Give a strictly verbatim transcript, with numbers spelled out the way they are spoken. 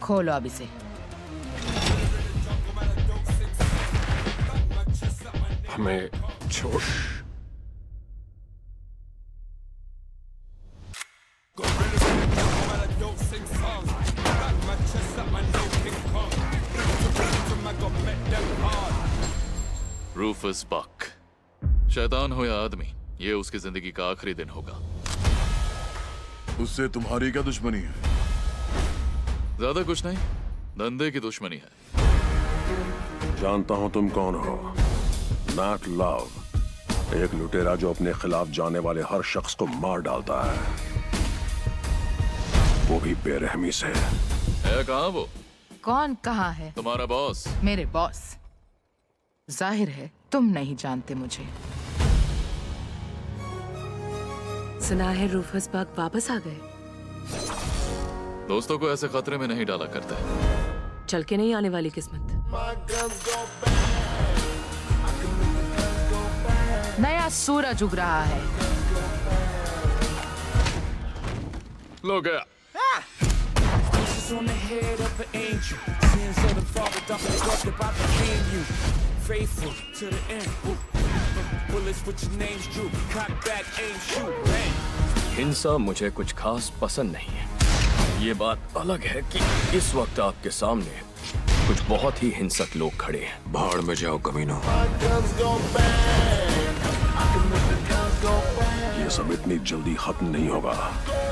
खोलो अब इसे। हमें छोड़। रूफस बक, शैतान हो या आदमी, ये उसकी जिंदगी का आखिरी दिन होगा। उससे तुम्हारी क्या दुश्मनी है? ज्यादा कुछ नहीं, धंधे की दुश्मनी है। जानता हूं तुम कौन हो। मैट लव, एक लुटेरा जो अपने खिलाफ जाने वाले हर शख्स को मार डालता है, वो भी बेरहमी से। है कहाँ वो? कौन कहाँ है? तुम्हारा बॉस। मेरे बॉस? जाहिर है तुम नहीं जानते मुझे। सुना है रूफस बक वापस आ गए। दोस्तों को ऐसे खतरे में नहीं डाला करते। चल के नहीं आने वाली किस्मत। नया सूरज उग रहा है। लो गया। हिंसा मुझे कुछ खास पसंद नहीं है। ये बात अलग है कि इस वक्त आपके सामने कुछ बहुत ही हिंसक लोग खड़े हैं। भाड़ में जाओ कमीनों। ये सब इतनी जल्दी खत्म नहीं होगा।